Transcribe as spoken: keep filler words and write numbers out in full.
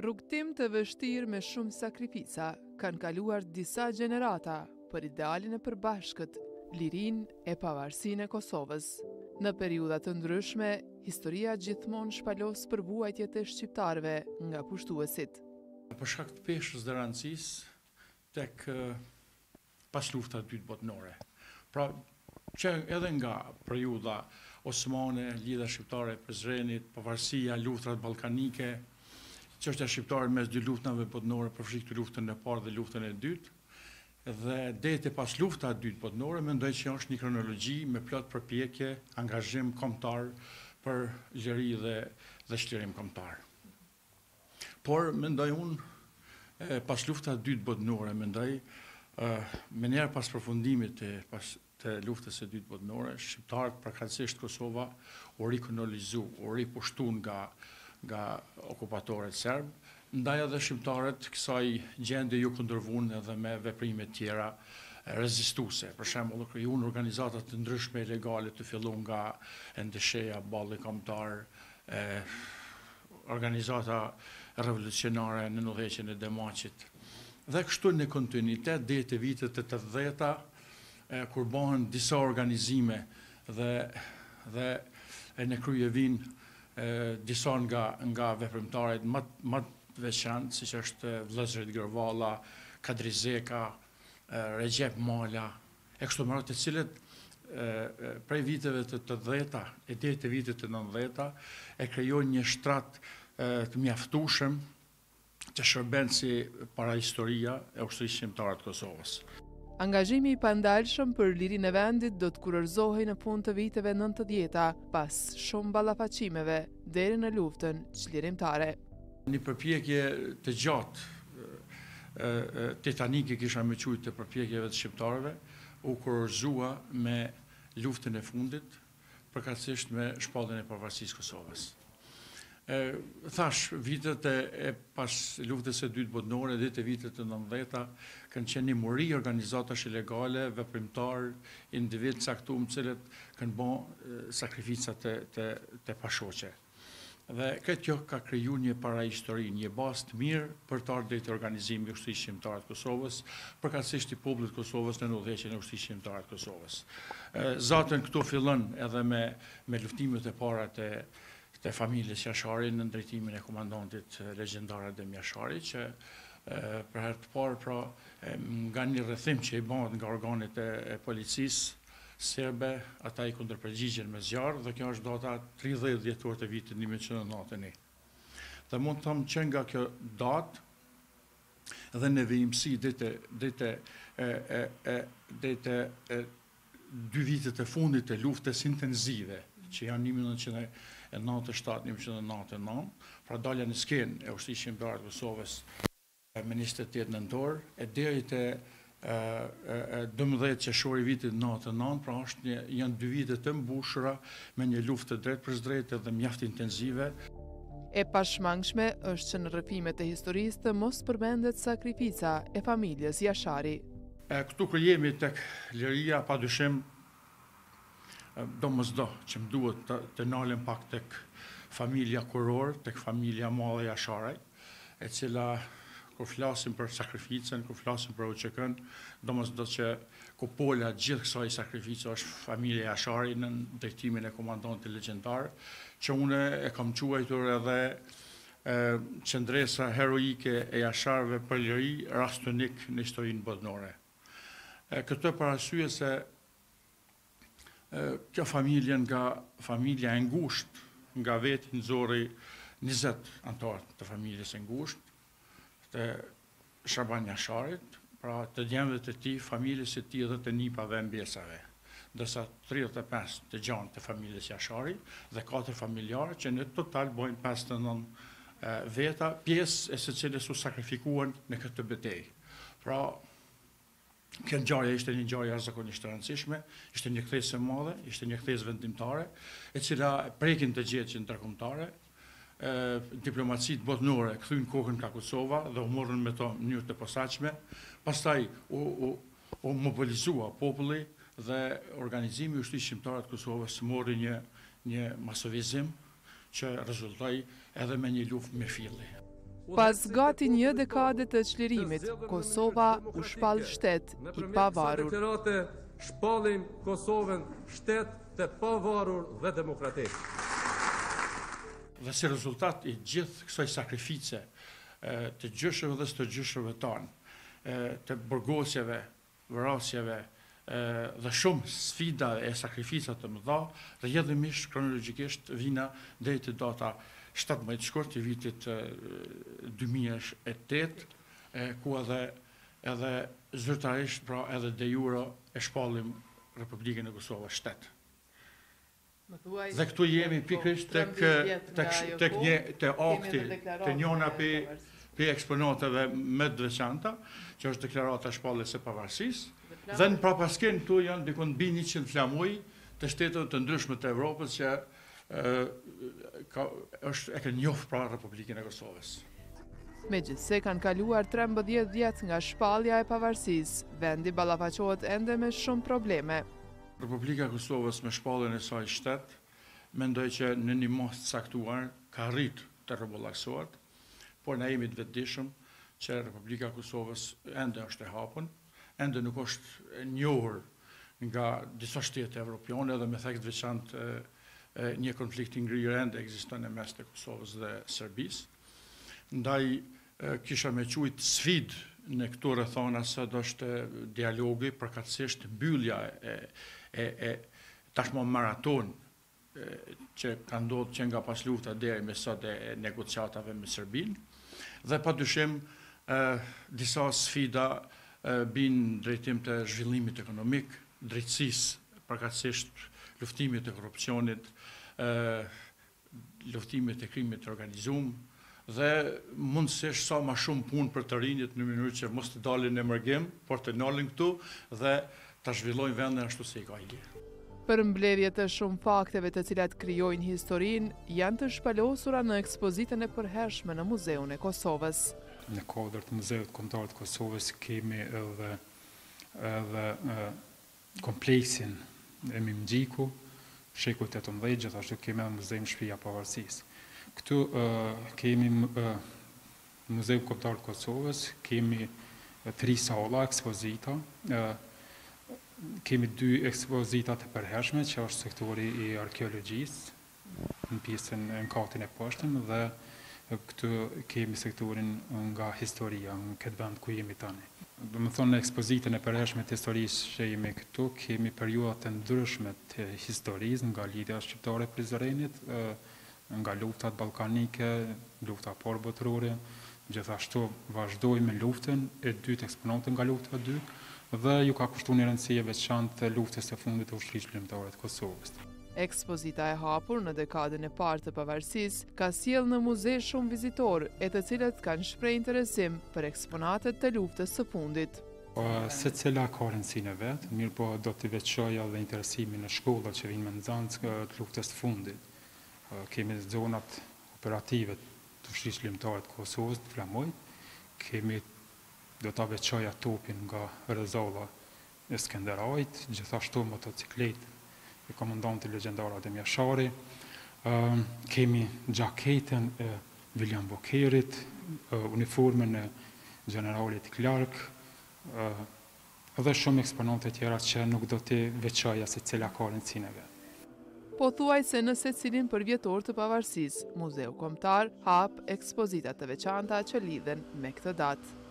Rrugtim të vështirë me shumë sakrifica, kanë kaluar disa gjenerata për idealin e përbashkët, lirinë e pavarësinë e Kosovës. Në periudha të ndryshme, historia gjithmonë shpalos për vuajtjet e shqiptarëve nga pushtuesit. Për shkak të peshës dhe rëndësisë tek pas lufta e dytë botërore. Pra, që edhe nga periudha osmane, lidhja shqiptare e Prizrenit, pavarësia, luftrat ballkanike, çështja shqiptare mes dy luftave botërore, përfshi këtë luftën e parë dhe luftën e dytë, dhe deri pas lufta e dytë botërore, mendoj që është një kronologji me plot përpjekje, angazhim kombëtar për liri dhe dhe shtërim kombëtar. Por mendoj unë pas lufta e dytë botërore, mendoj me njerë pas përfundimit të, pas, të luftës e dytë botërore, shqiptarët përkatësisht Kosova u rikolonizu, u ripushtu nga, nga okupatorët serb, ndaj edhe shqiptarët kësaj gjendje ju kundërvun edhe me veprime tjera rezistuse. Për shembull, krijuan organizata të ndryshme ilegale të fillon nga N D S-ja, balli kombëtar, organizata revolucionare në udhëheqjen e Demaçit. Dhe kështu në kontinuitet deri te vitet e tetëdhjetë, kur bëhen disa organizime dhe dhe e në krye vinë disa nga nga veprimtarët më më të veçantë, siç është vëllezërit Gërvalla, Kadri Zeka, Recep Mala, e kështu me radhë, të cilët prej viteve të tetëdhjetë e deri te vitet e nëntëdhjetë e krijojnë një shtrat të mjaftueshëm që shërben si parahistoria e ushtrisë shqiptare të Kosovës. Angazhimi i pandalshëm për lirinë e vendit do të kurorzohej në fund të viteve nëntëdhjetë, pas shumë ballafaqimeve deri në luftën çlirimtare. Një përpjekje të gjatë, titanike kisha me qujtë të përpjekjeve të shqiptarëve, u kurorzua me luftën e fundit, përkatësisht me shpalljen e pavarësisë Kosovës. Thash, vitet e pas luftës së dytë botërore dhe të vitet e nëntëdhjetë kanë qenë një muri organizatash ilegale, veprimtar, individ caktuar, të cilët kanë bën sakrifica të të, të pashoqe. Dhe këtë kjo ka kriju një parahistori, një bazë të mirë për të ardhur deri te organizimi i ushtrisë shqiptare të Kosovës, përkatësisht i popullit të Kosovës në udhëheqjen e ushtrisë shqiptare të Kosovës. Zatën këtu fillon edhe me me luftimet e para të të familjes Jashari në drejtimin e komandantit legjendar Adem Jashari, që për herë të parë pra nga një rrethim që i bëhet nga organet e policisë serbe, ata i kundërpërgjigjen me zjarr, dhe kjo është data tridhjetë dhjetor të vitit një mijë e nëntëqind e një. Dhe mund të them që nga kjo datë dhe në vijimësi dite dite dite dy vitet e fundit të luftës intensive, që janë një mijë e nëntëqind e nëntëdhjetë shtatë një mijë e nëntëqind e nëntë, pra dalja në skenë e ushtrisë shqiptare të Kosovës me njëzet e tetë nëntor, e deri te dymbëdhjetë qershori vitit nëntëdhjetë e nëntë, pra është një, janë dy vite të mbushura me një luftë të drejtë për drejtë dhe mjaft intensive. E pashmangshme është që në rrëfimet e historisë të mos përmendet sakrifica e familjes Jashari. E, këtu kur jemi tek liria, padyshim do mos do që më duhet të, të nalem pak tek familja kuror, tek familja madhe Jasharaj, e cila kur flasim për sakrificën, kur flasim për U Q K-n, do mos do që kupola gjithë kësaj sakrifice është familja Jashari në drejtimin e komandantit legjendar, që une e kam quajtur edhe e, qendresa heroike e Jasharëve për liri, rast unik në historinë botërore. Këtë për arsye se kjo familje nga familja e ngushtë, nga vetë nxorri njëzet antar të familjes e ngushtë, të Shaban Jasharit, pra të djemëve të tij, familjes së tij dhe të nipave mbjesave, ndërsa tridhjetë e pesë të gjanë të familjes Jashari dhe katër familjarë që në total bojnë pesëdhjetë e nëntë veta, pjesë e së cilës u sakrifikuan në këtë betejë. Pra, kjo ngjarje ishte një ngjarje jashtëzakonisht e rëndësishme, ishte një kthesë e madhe, ishte një kthesë vendimtare, e cila prekin të gjetjen ndërkombëtare. Diplomacitë botërore kthyn kokën ka Kosova dhe u morën me to në mënyrë të posaçme. Pastaj u, u, u mobilizua populli dhe organizimi i ushtrisë shqiptare të Kosovës mori një një masovizim që rezultoi edhe me një luftë me filli. Pas gati një dekade të çlirimit, Kosova u shpall shtet i pavarur. Shpallim Kosovën shtet të pavarur dhe demokratik. Dhe si rezultat i gjithë kësaj sakrifice të gjyshëve dhe së të gjyshëve tanë, të burgosjeve, vrasjeve dhe shumë sfida e sakrificat të mëdha, dhe jedhimisht kronologjikisht vina deri te data shtatëmbëdhjetë shkurt i vitit dy mijë e tetë, ku edhe edhe zyrtarisht, pra edhe de jure e shpallim Republikën e Kosovës shtet. Dhe këtu jemi pikrisht tek tek një te akti, te njëna pe eksponateve më të veçanta, që është deklarata e shpalljes së pavarësisë, dhe në prapasken këtu janë diku mbi njëqind flamuj të shteteve të ndryshme të Evropës që është e kanë njohur pra Republikën e Kosovës. Megjithse kanë kaluar trembëdhjetë vjet nga shpallja e pavarësisë, vendi ballafaqohet ende me shumë probleme. Republika e Kosovës me shpalljen e saj shtet, mendoj që në një mos të caktuar ka arrit të rregullaksohet, por ne jemi të vetëdijshëm që Republika e Kosovës ende është e hapur, ende nuk është e njohur nga disa shtete evropiane dhe me thekë të veçantë një konflikt i ngrirë ende ekziston në mes të Kosovës dhe Serbisë. Ndaj kisha me quajt sfid në këto rrethana sa do është dialogi, përkatësisht mbyllja e, e, e tashmë maraton që ka ndodhur që nga pas lufta deri me sot e negociatave me Serbinë, dhe padyshim disa sfida bin drejtim të zhvillimit ekonomik, drejtësisë, përkatësisht luftimit të korrupsionit, luftimit të krimit të organizuar, dhe mundësisht sa ma shumë punë për të rinjit në mënyrë që mos të dalin në mërgim, por të nalin këtu dhe të zhvillojnë vendin ashtu si i ka i. Për mbledhje të shumë fakteve të cilat krijojnë historinë, janë të shpalosura në ekspozitën e përhershme në Muzeun e Kosovës. Në kuadër të Muzeut Kombëtar të Kosovës kemi edhe, edhe kompleksin e Mirëmëngjesit, sheku tetëmbëdhjetë, gjithashtu kemi edhe Muzeun Shtëpia e Pavarësisë. Këtu uh, kemi uh, Muzeu Kombëtar të Kosovës, kemi uh, tri salla ekspozita, uh, kemi dy ekspozita të përhershme, që është sektori i arkeologjisë, në pjesën në katin e poshtëm, dhe uh, këtu kemi sektorin nga historia, në këtë vend ku jemi tani. Do më thonë, në ekspozitën e përhershme të historisë që jemi këtu, kemi periudat të ndryshme të historisë, nga lidhja shqiptare e Prizrenit, uh, nga luftat ballkanike, lufta porbotërore, gjithashtu vazhdojmë me luftën e dytë, eksponatën nga lufta e dytë, dhe ju ka kushtuar një rëndësi e veçantë të luftës së fundit të ushtrisë kombëtare të Kosovës. Ekspozita e hapur në dekadën e parë të pavarësisë ka sjellë në muze shumë vizitorë, e të cilët kanë shprehë interesim për eksponatet të luftës së fundit. Se cila ka rëndësinë e vet, mirë po do të veçoja dhe interesimin në shkollat që vinë me nxënës të luftës së fundit. Kemi zonat operative të ushtrisë kombëtare të Kosovës, të flamojt, kemi do ta veçoja topin nga Rëzalla e Skenderajt, gjithashtu motociklet e komandantit legjendar Adem Jashari, uh, kemi gjaketën e William Bokerit, uh, uniformën e generalit Clark, uh, dhe shumë eksponate tjera që nuk do të veçoja se cila ka rëndësinë e vet. Po thuaj se në secilin përvjetor të pavarësisë, Muzeu Kombëtar hap ekspozita të veçanta që lidhen me këtë datë.